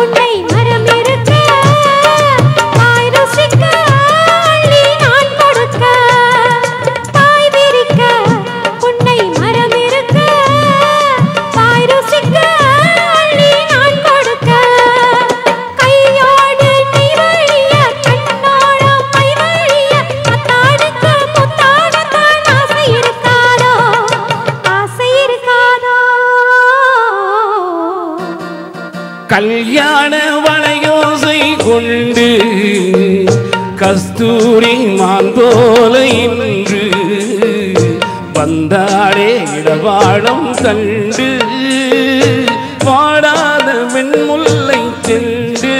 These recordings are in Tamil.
கல்யாண வளையோசை கொண்டு கஸ்தூரி மாந்தோல இன்று வந்தாடே இடவாளம் கண்டு வாடாத வெண்முல்லை சென்று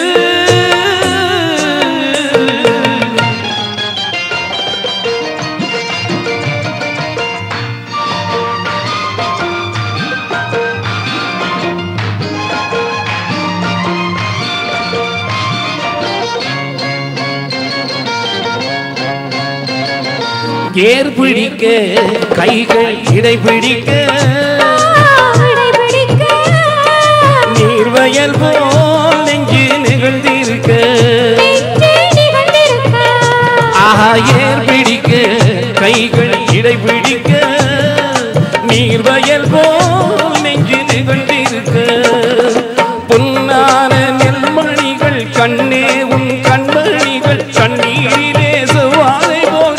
ஏர் பிடிக்க கைகள் இடை பிடிக்க நீர்வயல் போல் நெஞ்சு நிகழ்ந்திருக்க ஆஹா ஏர் பிடிக்க கைகள் இடை பிடிக்க நீர்வயல் போல் நெஞ்சு நிகழ்ந்திருக்க பொன்னான நெல்மணிகள் கண்ணே உன் கண்மணிகள் கண்ணீரிலே செவ்வாழை போல்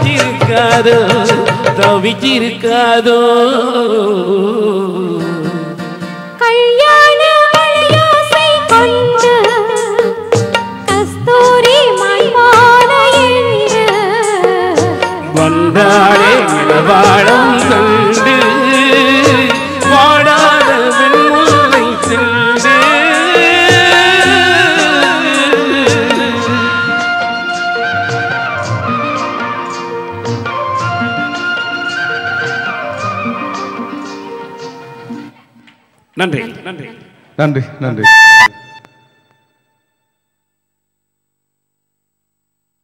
தவிச்சிருக்காதோ கல்யாண வளையோசை கொண்டு கஸ்தூரி மாலை என்று வந்தாளே இடவாளம் கண்டு வாடாத வெண்முல்லை சென்று நன்றி நன்றி நன்றி நன்றி.